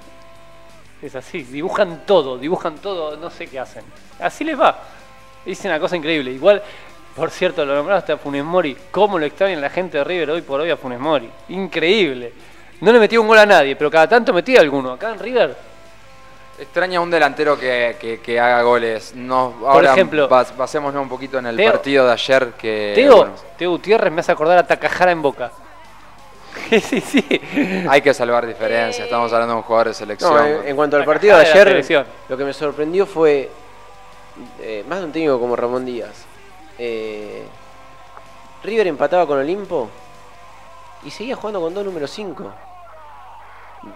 Es así, dibujan todo, dibujan todo, no sé qué hacen. Así les va. Dicen una cosa increíble. Igual, por cierto, lo nombraste a Funes Mori. ¿Cómo lo extraña la gente de River hoy por hoy a Funes Mori? Increíble. No le metió un gol a nadie, pero cada tanto metía alguno. Acá en River, Extraña un delantero que, que, que haga goles. No, ahora ejemplo, bas- basémonos un poquito en el Teo- partido de ayer que... Teo, bueno, Teo Gutiérrez me hace acordar a Takahara en Boca. sí, sí. hay que salvar diferencias. Estamos hablando de un jugador de selección. No, en, en cuanto al partido de Takahara de la ayer, selección. lo que me sorprendió fue, eh, más de un técnico como Ramón Díaz, eh, River empataba con Olimpo y seguía jugando con dos números cinco.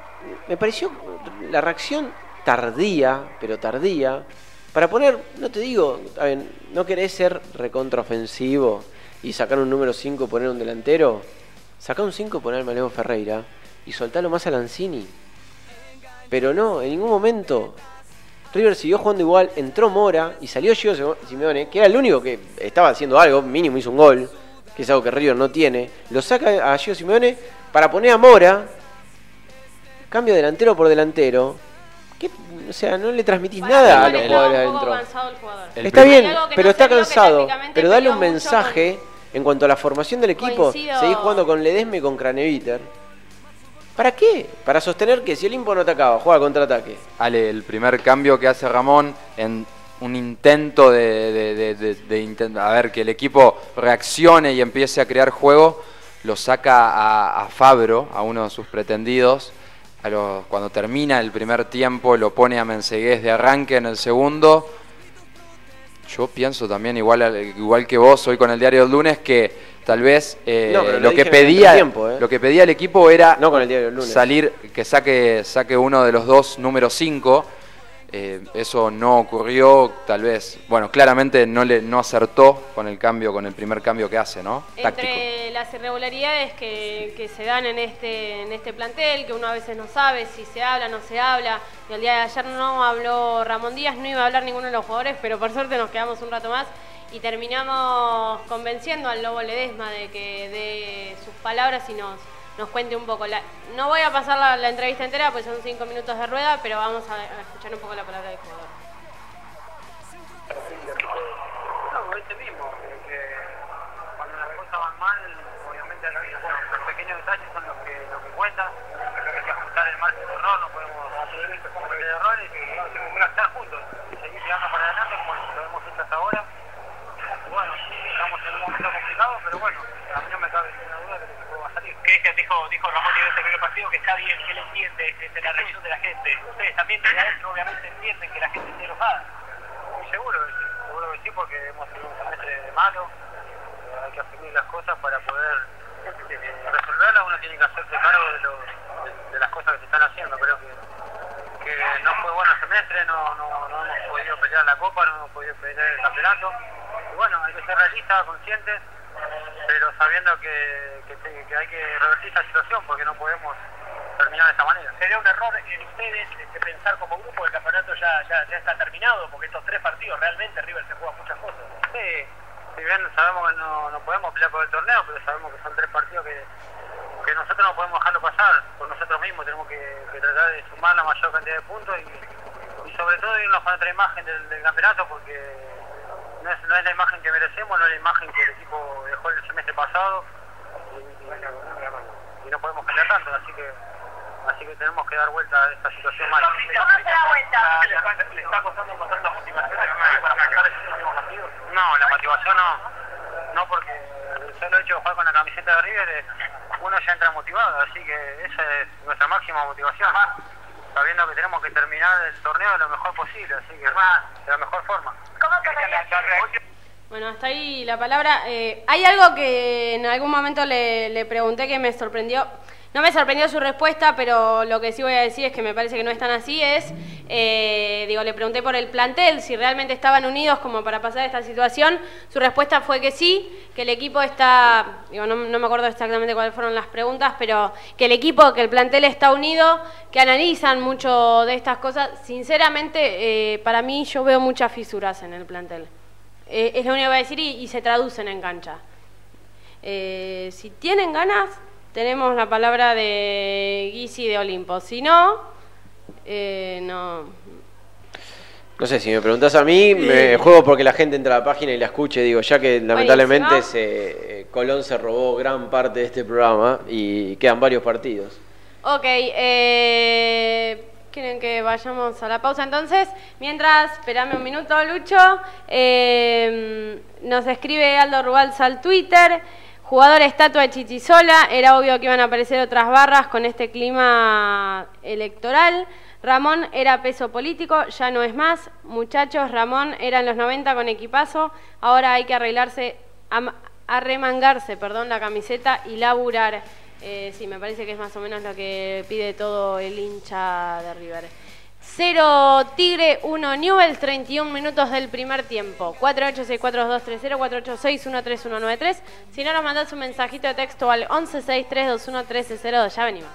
me pareció la reacción tardía, pero tardía, para poner, no te digo, a ver, no querés ser recontraofensivo y sacar un número cinco, poner un delantero, sacar un cinco, poner al Leo Ferreira y soltarlo más a Lanzini. Pero no, en ningún momento. River siguió jugando igual, entró Mora y salió Gio Simeone, que era el único que estaba haciendo algo, mínimo hizo un gol, que es algo que River no tiene. Lo saca a Gio Simeone para poner a Mora, cambio delantero por delantero. ¿Qué? O sea, no le transmitís Para nada a mí los estaba jugadores un poco adentro. cansado el jugador. Está Hay bien, algo que pero no está se vio, que cansado. tácticamente Pero dale un peleó mucho mensaje en cuanto a la formación del equipo. Coincido. Seguís jugando con Ledesma y con Craneviter. ¿Para qué? Para sostener que si el Olimpo no atacaba, juega contraataque. Ale, el primer cambio que hace Ramón en un intento de, de, de, de, de intent- a ver, que el equipo reaccione y empiece a crear juego, lo saca a, a Fabro, a uno de sus pretendidos. A los, cuando termina el primer tiempo lo pone a Mensegués de arranque en el segundo. Yo pienso también igual, al- igual que vos hoy con el diario del lunes que tal vez eh, No, pero lo lo, que dije en el pedía, entretiempo, ¿eh? lo que pedía el equipo era No con el diario del lunes. salir, que saque, saque uno de los dos número cinco. Eh, eso no ocurrió, tal vez, bueno, claramente no le no acertó con el cambio, con el primer cambio que hace, ¿no? Táctico. Entre las irregularidades que, que se dan en este, en este plantel, que uno a veces no sabe si se habla, no se habla, y el día de ayer no habló Ramón Díaz, no iba a hablar ninguno de los jugadores, pero por suerte nos quedamos un rato más y terminamos convenciendo al Lobo Ledesma de que de sus palabras y nos, nos cuente un poco. La, no voy a pasar la, la entrevista entera, pues son cinco minutos de rueda, pero vamos a, a escuchar un poco la palabra del jugador. No, este mismo, que cuando las cosas van mal, obviamente los pequeños detalles son los que, los que cuentan. Hay que ajustar el margen de error, no podemos cometer errores y estar juntos y seguir tirando para adelante como lo hemos hecho hasta ahora. Y bueno, estamos en un momento complicado, pero bueno, a mí no me cabe ninguna duda que el equipo va a salir. Cristian dijo, dijo Ramón en este primer partido que está bien, que él entiende este, la reacción de la gente. Ustedes también desde adentro obviamente entienden que la gente esté enojada. Muy seguro que sí, seguro que sí, porque hemos tenido un semestre malo, eh, hay que asumir las cosas para poder eh, resolverlas, uno tiene que hacerse cargo de, lo, de, de las cosas que se están haciendo. Creo que, que no fue bueno el semestre, no, no, no hemos podido pelear la Copa, no hemos podido pelear el campeonato. Y bueno, hay que ser realistas, conscientes, pero sabiendo que, que, que hay que revertir esta situación porque no podemos terminar de esta manera. ¿Sería un error en ustedes este, pensar como grupo que el campeonato ya, ya, ya está terminado? Porque estos tres partidos realmente River se juega muchas cosas. Sí, si bien sabemos que no, no podemos pelear por el torneo, pero sabemos que son tres partidos que, que nosotros no podemos dejarlo pasar por nosotros mismos. Tenemos que, que tratar de sumar la mayor cantidad de puntos y, y sobre todo irnos con otra imagen del, del campeonato, porque no es, no es la imagen que merecemos, no es la imagen que el equipo dejó el semestre pasado y, y, y no podemos cambiar tanto, así que así que tenemos que dar vuelta a esta situación mala. ¿Cómo se da vuelta? ¿Le está costando encontrar la motivación para marcar ese último partido? No, la motivación no, no porque el solo hecho de jugar con la camiseta de River, eh, uno ya entra motivado, así que esa es nuestra máxima motivación, sabiendo que tenemos que terminar el torneo de lo mejor posible, así que de la mejor forma. ¿Cómo se da? Bueno, hasta ahí la palabra. Eh, hay algo que en algún momento le, le pregunté que me sorprendió. No me sorprendió su respuesta, pero lo que sí voy a decir es que me parece que no es tan así. Es, eh, digo, le pregunté por el plantel, si realmente estaban unidos como para pasar esta situación. Su respuesta fue que sí, que el equipo está, digo, no, no me acuerdo exactamente cuáles fueron las preguntas, pero que el equipo, que el plantel está unido, que analizan mucho de estas cosas. Sinceramente, eh, para mí yo veo muchas fisuras en el plantel. Eh, es lo único que voy a decir y, y se traducen en cancha. Eh, si tienen ganas, tenemos la palabra de Guisi de Olimpo. Si no, eh, no. No sé, si me preguntás a mí, me juego porque la gente entra a la página y la escuche. Digo, ya que lamentablemente Buenísimo. se, eh, Colón se robó gran parte de este programa y quedan varios partidos. Ok, eh, ¿quieren que vayamos a la pausa entonces? Mientras, esperame un minuto, Lucho. Eh, nos escribe Aldo Rubalza al Twitter. Jugador estatua de Chichisola, era obvio que iban a aparecer otras barras con este clima electoral. Ramón era peso político, ya no es más. Muchachos, Ramón era en los noventa con equipazo, ahora hay que arreglarse, a, arremangarse, perdón, la camiseta y laburar. Eh, sí, me parece que es más o menos lo que pide todo el hincha de River. cero Tigre, uno Newell's, treinta y un minutos del primer tiempo. cuatro ocho seis cuatro dos tres cero, cuatro ocho seis uno tres uno nueve tres. Si no, nos mandás un mensajito de texto al once sesenta y tres veintiuno trece cero dos. Ya venimos.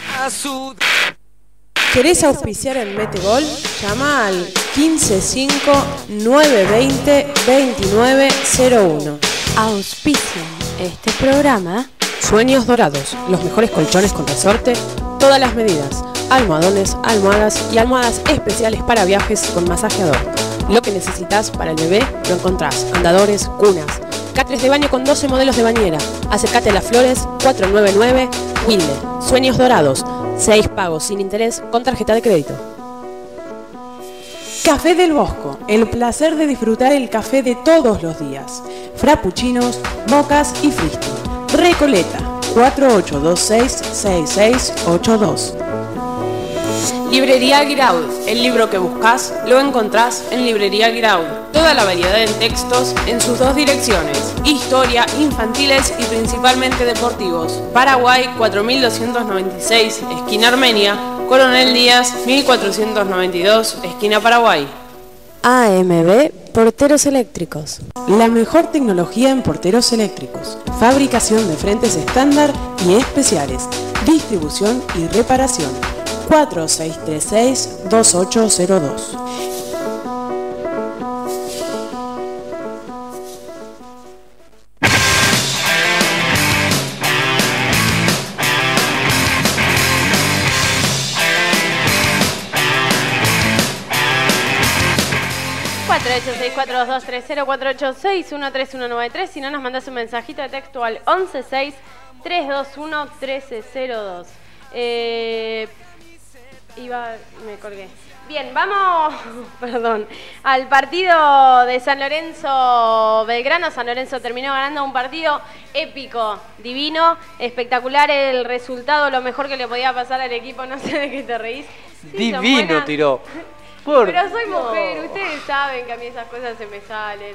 ¿Querés auspiciar en Metegol? Llama al quince cinco nueve veinte veintinueve cero uno. Auspician este programa Sueños Dorados, los mejores colchones con resorte, todas las medidas, almohadones, almohadas y almohadas especiales para viajes con masajeador. Lo que necesitas para el bebé lo encontrás: andadores, cunas, catres de baño con doce modelos de bañera. Acércate a Las Flores, cuatrocientos noventa y nueve, Wilde. Sueños Dorados, seis pagos sin interés con tarjeta de crédito. Café del Bosco, el placer de disfrutar el café de todos los días. Frappuccinos, mocas y frisky. Recoleta, cuatro ocho dos seis, seis seis ocho dos. Librería Giraud, el libro que buscas lo encontrás en Librería Giraud. Toda la variedad en textos en sus dos direcciones: historia, infantiles y principalmente deportivos. Paraguay cuatro mil doscientos noventa y seis, esquina Armenia. Coronel Díaz mil cuatrocientos noventa y dos, esquina Paraguay. A M B Porteros Eléctricos. La mejor tecnología en porteros eléctricos. Fabricación de frentes estándar y especiales. Distribución y reparación. cuatro seis tres seis, dos ocho cero dos. cuatro ocho seis cuatro dos tres cero, cuatro ocho seis uno tres uno nueve tres. Si no, nos mandas un mensajito de texto al once seis tres dos uno trece cero dos. Eh, iba, me colgué. Bien, vamos, perdón, al partido de San Lorenzo Belgrano. San Lorenzo terminó ganando un partido épico, divino, espectacular el resultado, lo mejor que le podía pasar al equipo. No sé de qué te reís. Sí, divino tiró. Por... Pero soy mujer, no. Ustedes saben que a mí esas cosas se me salen.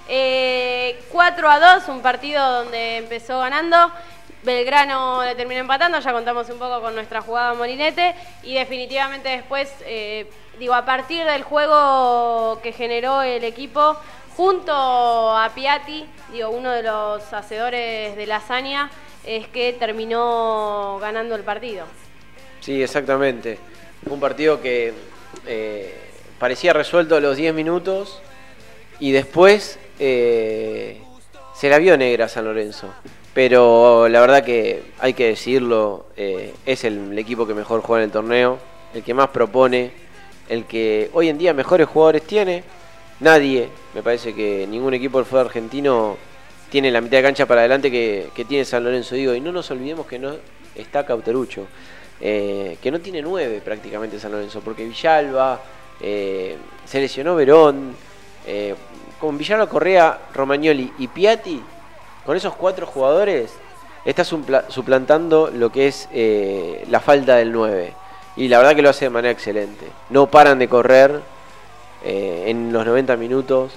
Eh, cuatro a dos, un partido donde empezó ganando. Belgrano le terminó empatando, ya contamos un poco con nuestra jugada Molinete. Y definitivamente después, eh, digo, a partir del juego que generó el equipo, junto a Piatti, digo, uno de los hacedores de la hazaña, es que terminó ganando el partido. Sí, exactamente. Un partido que eh, parecía resuelto a los diez minutos y después eh, se la vio negra San Lorenzo. Pero la verdad que hay que decirlo, eh, es el, el equipo que mejor juega en el torneo, el que más propone, el que hoy en día mejores jugadores tiene. Nadie, me parece que ningún equipo del fútbol argentino tiene la mitad de cancha para adelante que, que tiene San Lorenzo. Digo, y no nos olvidemos que no está Cauterucho, eh, que no tiene nueve prácticamente San Lorenzo, porque Villalba, eh, se lesionó Verón, eh, con Villalba, Correa, Romagnoli y Piatti. Con esos cuatro jugadores está suplantando lo que es eh, la falta del nueve. Y la verdad que lo hace de manera excelente. No paran de correr eh, en los noventa minutos.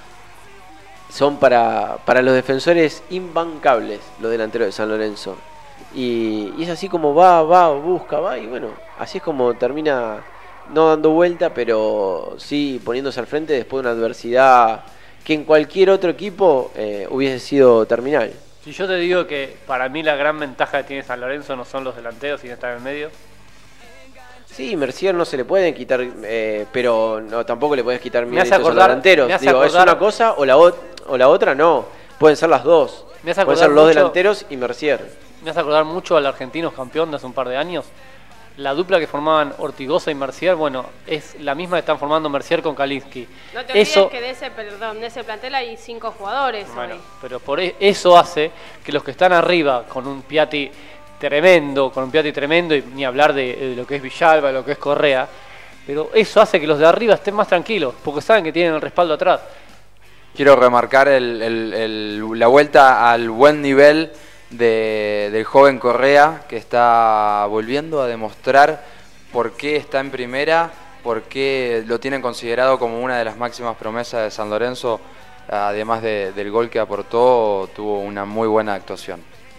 Son para, para los defensores imbancables los delanteros de San Lorenzo. Y, y es así como va, va, busca, va. Y bueno, así es como termina, no dando vuelta, pero sí poniéndose al frente después de una adversidad que en cualquier otro equipo eh, hubiese sido terminal. Si yo te digo que para mí la gran ventaja que tiene San Lorenzo no son los delanteros, sino estar en el medio. Sí, Mercier no se le pueden quitar, eh, pero no, tampoco le puedes quitar méritos a los acordar, delanteros. Digo, acordar, es una cosa o la, o, o la otra no. Pueden ser las dos. Me Pueden ser los mucho, delanteros y Mercier. Me hace acordar mucho al argentino campeón de hace un par de años. La dupla que formaban Ortigosa y Mercier, bueno, es la misma que están formando Mercier con Kalinski. No te olvides eso, que de ese, perdón, de ese plantel hay cinco jugadores. Bueno, hoy. Pero por eso hace que los que están arriba, con un Piatti tremendo, con un Piatti tremendo, y ni hablar de, de lo que es Villalba, de lo que es Correa, pero eso hace que los de arriba estén más tranquilos, porque saben que tienen el respaldo atrás. Quiero remarcar el, el, el, la vuelta al buen nivel De, del joven Correa, que está volviendo a demostrar por qué está en primera, por qué lo tienen considerado como una de las máximas promesas de San Lorenzo. Además de, del gol que aportó, tuvo una muy buena actuación.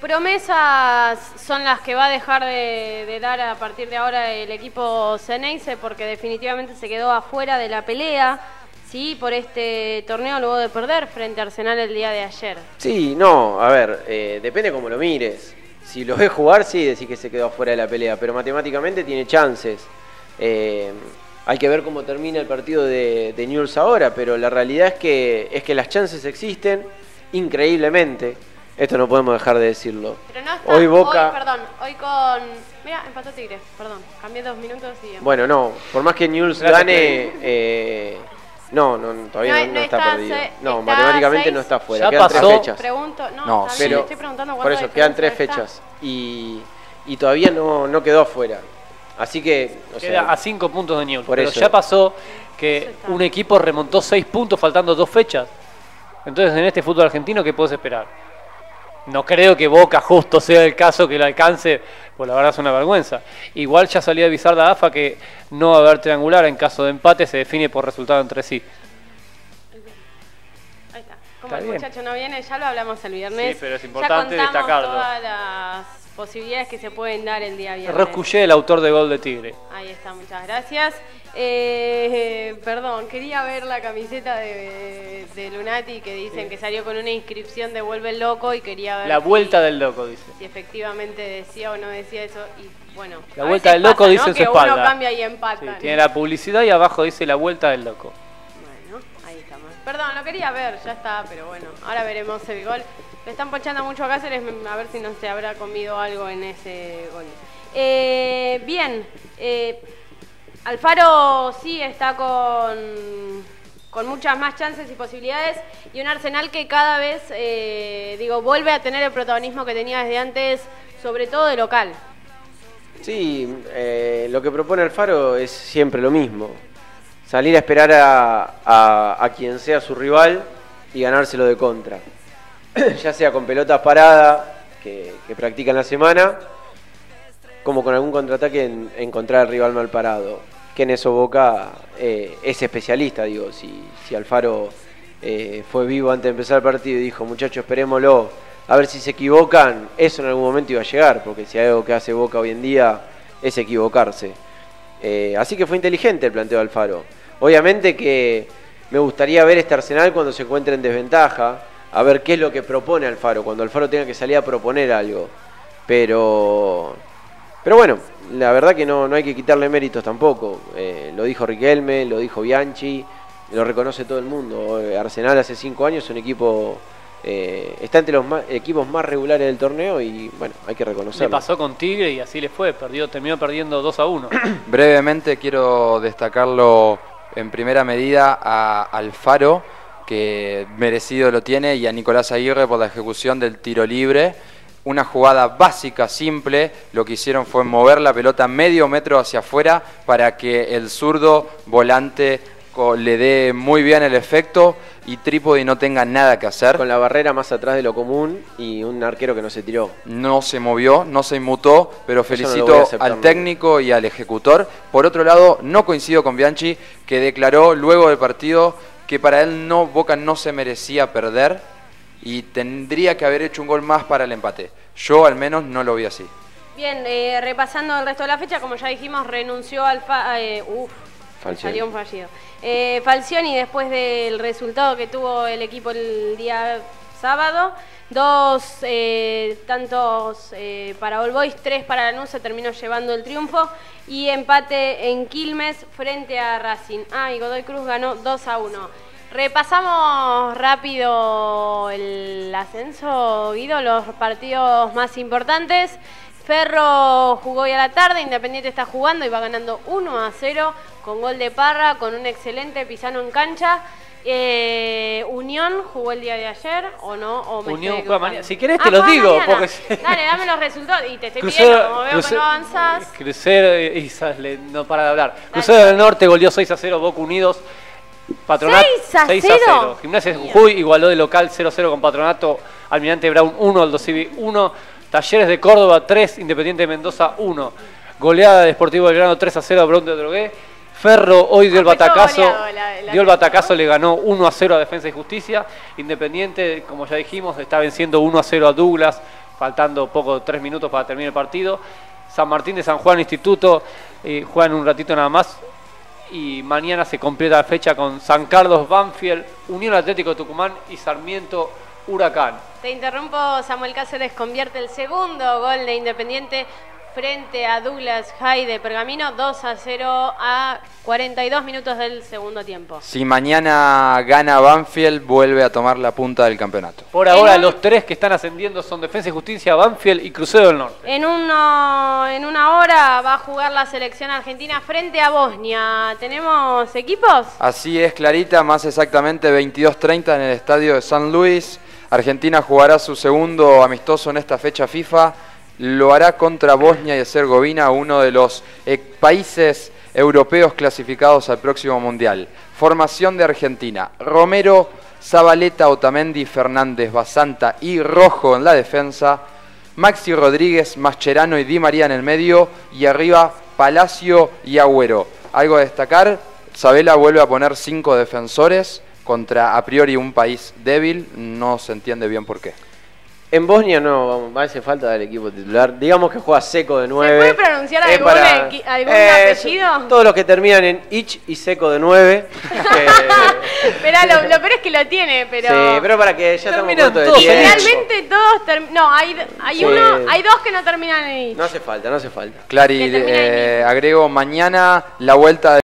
promesas son las que va a dejar de, de dar a partir de ahora el equipo Ceneice, porque definitivamente se quedó afuera de la pelea, sí, por este torneo luego de perder frente a Arsenal el día de ayer. Sí, no, a ver, eh, depende cómo lo mires. Si lo ves jugar, sí, decís que se quedó afuera de la pelea, pero matemáticamente tiene chances. Eh, hay que ver cómo termina el partido de, de Newell's ahora, pero la realidad es que, es que las chances existen increíblemente. Esto no podemos dejar de decirlo. Pero no está, hoy Boca... Hoy, perdón, hoy con... Mira, empató Tigre, perdón. Cambié dos minutos y... Empató. Bueno, no, por más que Newell's gane... Eh, no, no, todavía no, no, no está, está perdido. Se, no, está matemáticamente seis, no está fuera. Ya quedan pasó. tres fechas. Pregunto, no, no está pero bien, estoy preguntando por eso, quedan tres fechas. Y, y todavía no, no quedó afuera. Así que... O Queda sea, a cinco puntos de Newell's. Por pero eso. ya pasó que un equipo remontó seis puntos faltando dos fechas. Entonces, en este fútbol argentino, ¿qué puedes esperar? No creo que Boca justo sea el caso que lo alcance, pues la verdad es una vergüenza. Igual ya salió a avisar la A F A que no va a haber triangular, en caso de empate se define por resultado entre sí. Ahí está. Como está el bien. Muchacho no viene, ya lo hablamos el viernes. Sí, pero es importante ya contamos destacarlo. Todas las posibilidades que se pueden dar el día viernes. Roscullé, el autor de Gol de Tigre. Ahí está, muchas gracias. Eh, perdón, quería ver la camiseta de, de Lunati que dicen sí. que salió con una inscripción de Vuelve el Loco y quería ver... La vuelta si, del loco, dice. Si efectivamente decía o no decía eso y bueno... La vuelta del loco pasa, dice ¿no? en su que espalda. Uno cambia y empata. Sí, tiene la publicidad y abajo dice la vuelta del loco. Bueno, ahí estamos. Perdón, lo quería ver, ya está, pero bueno, ahora veremos el gol. Le están ponchando mucho a Cáceres, a ver si no se habrá comido algo en ese gol. Eh, bien, eh... Alfaro sí está con, con muchas más chances y posibilidades y un Arsenal que cada vez, eh, digo, vuelve a tener el protagonismo que tenía desde antes, sobre todo de local. Sí, eh, lo que propone Alfaro es siempre lo mismo. Salir a esperar a, a, a quien sea su rival y ganárselo de contra. Ya sea con pelotas paradas que, que practica en la semana, como con algún contraataque en encontrar al rival mal parado. Que en eso Boca eh, es especialista, digo, si, si Alfaro eh, fue vivo antes de empezar el partido y dijo, muchachos, esperémoslo, a ver si se equivocan, eso en algún momento iba a llegar, porque si hay algo que hace Boca hoy en día es equivocarse. Eh, así que fue inteligente el planteo de Alfaro. Obviamente que me gustaría ver este Arsenal cuando se encuentre en desventaja, a ver qué es lo que propone Alfaro, cuando Alfaro tenga que salir a proponer algo. Pero... Pero bueno, la verdad que no, no hay que quitarle méritos tampoco. Eh, lo dijo Riquelme, lo dijo Bianchi, lo reconoce todo el mundo. Arsenal hace cinco años es un equipo, eh, está entre los más, equipos más regulares del torneo y bueno, hay que reconocerlo. Le pasó con Tigre y así le fue, perdió, terminó perdiendo dos a uno. Brevemente quiero destacarlo en primera medida a Alfaro, que merecido lo tiene, y a Nicolás Aguirre por la ejecución del tiro libre. Una jugada básica, simple, lo que hicieron fue mover la pelota medio metro hacia afuera para que el zurdo volante le dé muy bien el efecto y Trípodi no tenga nada que hacer. Con la barrera más atrás de lo común y un arquero que no se tiró. No se movió, no se inmutó, pero felicito no al técnico y al ejecutor. Por otro lado, no coincido con Bianchi, que declaró luego del partido que para él no, Boca no se merecía perder y tendría que haber hecho un gol más para el empate. Yo al menos no lo vi así. Bien, eh, repasando el resto de la fecha, como ya dijimos, renunció al... Fa eh, uf, salió un fallido. Eh, Falcioni, después del resultado que tuvo el equipo el día sábado, dos eh, tantos eh, para All Boys, tres para Lanús, se terminó llevando el triunfo, y empate en Quilmes frente a Racing. Ah, y Godoy Cruz ganó dos a uno. Repasamos rápido el ascenso, Guido, los partidos más importantes. Ferro jugó hoy a la tarde, Independiente está jugando y va ganando uno a cero con gol de Parra, con un excelente Pisano en cancha. Eh, Unión jugó el día de ayer, ¿o no? ¿O me Unión, estoy si querés te ah, los digo. Porque... Dale, dame los resultados y te estoy Crucero, pidiendo, como veo Crucero, que no avanzás. Crucero, y sale, no para de hablar. Dale. Crucero del Norte goleó seis a cero, Boca Unidos. Patronato seis a cero. Gimnasia de Jujuy igualó de local cero a cero con Patronato. Almirante Brown uno, Aldo Civi uno. Talleres de Córdoba tres, Independiente de Mendoza uno. Goleada de Sportivo Belgrano tres a cero a Brown de Drogué. Ferro hoy dio el batacazo, la, la dio el batacazo, le ganó uno a cero a Defensa y Justicia. Independiente, como ya dijimos, está venciendo uno a cero a Douglas faltando poco, tres minutos para terminar el partido. San Martín de San Juan Instituto eh, juegan un ratito nada más. Y mañana se completa la fecha con San Carlos Banfield, Unión Atlético Tucumán y Sarmiento Huracán. Te interrumpo, Samuel Cáceres convierte el segundo gol de Independiente frente a Douglas High de Pergamino, dos a cero a cuarenta y dos minutos del segundo tiempo. Si mañana gana Banfield, vuelve a tomar la punta del campeonato. Por ahora un... los tres que están ascendiendo son Defensa y Justicia, Banfield y Crucero del Norte. En, uno, en una hora va a jugar la selección argentina frente a Bosnia. ¿Tenemos equipos? Así es, Clarita, más exactamente veintidós treinta en el estadio de San Luis. Argentina jugará su segundo amistoso en esta fecha FIFA. Lo hará contra Bosnia y Herzegovina, uno de los eh, países europeos clasificados al próximo Mundial. Formación de Argentina: Romero, Zabaleta, Otamendi, Fernández, Basanta y Rojo en la defensa. Maxi Rodríguez, Mascherano y Di María en el medio. Y arriba Palacio y Agüero. Algo a destacar: Sabela vuelve a poner cinco defensores contra a priori un país débil. No se entiende bien por qué. En Bosnia no hace falta del equipo titular. Digamos que juega Seco de nueve. ¿Se puede pronunciar algún, para, algún eh, apellido? Todos los que terminan en Ich y Seco de nueve. eh, Esperá, lo, lo peor es que lo tiene, pero... Sí, pero para que ya terminan estamos todos. de Y realmente todos terminan... No, hay, hay Sí. uno, hay dos que no terminan en Ich. No hace falta, no hace falta. Clary, Que termina ahí eh, mismo. agrego mañana la vuelta de